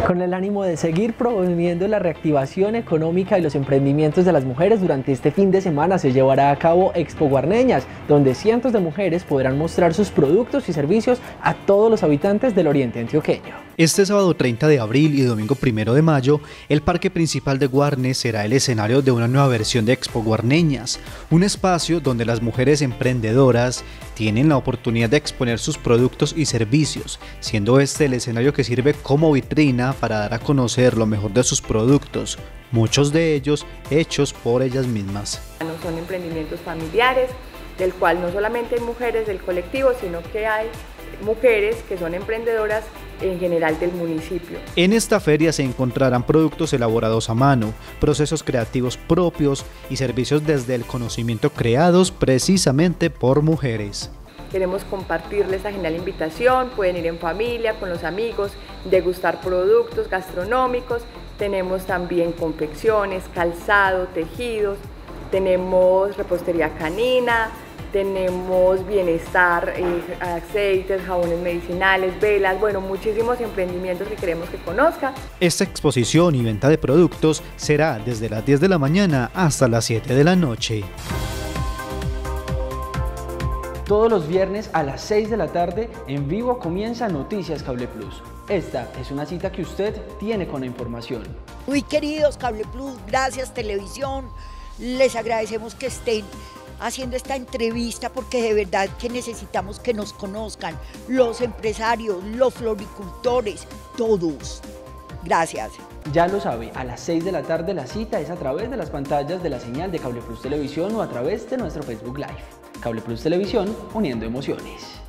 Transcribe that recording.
Con el ánimo de seguir promoviendo la reactivación económica y los emprendimientos de las mujeres, durante este fin de semana se llevará a cabo Expo Guarneñas, donde cientos de mujeres podrán mostrar sus productos y servicios a todos los habitantes del oriente antioqueño. Este sábado 30 de abril y domingo 1 de mayo, el parque principal de Guarne será el escenario de una nueva versión de Expo Guarneñas, un espacio donde las mujeres emprendedoras tienen la oportunidad de exponer sus productos y servicios, siendo este el escenario que sirve como vitrina para dar a conocer lo mejor de sus productos, muchos de ellos hechos por ellas mismas. Son emprendimientos familiares, del cual no solamente hay mujeres del colectivo, sino que hay mujeres que son emprendedoras en general del municipio. En esta feria se encontrarán productos elaborados a mano, procesos creativos propios y servicios desde el conocimiento creados precisamente por mujeres. Queremos compartirles esta genial invitación, pueden ir en familia, con los amigos, degustar productos gastronómicos. Tenemos también confecciones, calzado, tejidos, tenemos repostería canina, tenemos bienestar, aceites, jabones medicinales, velas, bueno, muchísimos emprendimientos que queremos que conozca. Esta exposición y venta de productos será desde las 10 de la mañana hasta las 7 de la noche. Todos los viernes a las 6 de la tarde en vivo comienza Noticias Cable Plus. Esta es una cita que usted tiene con la información. Muy queridos Cable Plus, gracias televisión, les agradecemos que estén haciendo esta entrevista porque de verdad que necesitamos que nos conozcan los empresarios, los floricultores, todos. Gracias. Ya lo sabe, a las 6 de la tarde la cita es a través de las pantallas de la señal de Cable Plus Televisión o a través de nuestro Facebook Live. Cable Plus Televisión, uniendo emociones.